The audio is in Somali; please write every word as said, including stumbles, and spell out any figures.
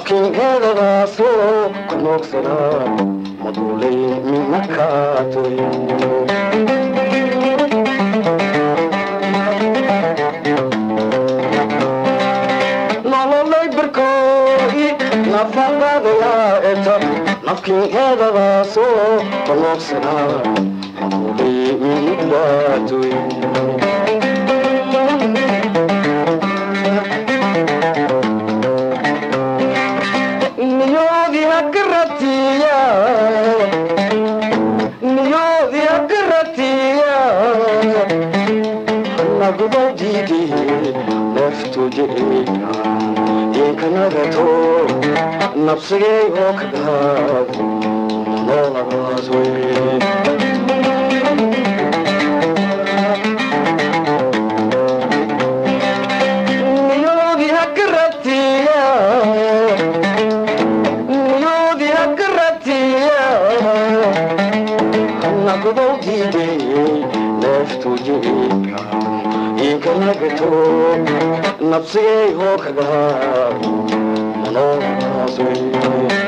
نفكين هذا غاسو كنوك سلام مدولي من نكاتوي نالله بركوي نفاق يا إتا نفكين هذا غاسو كنوك سلام مدولي من نكاتوي Didi, left to Jika, in Canada, Napsay Okada, no was way. Yodi Hakaratia, Yodi Hakaratia, Nakudo Didi, left to Jika. Kanagato, Napsay Hokada, Mono Sui.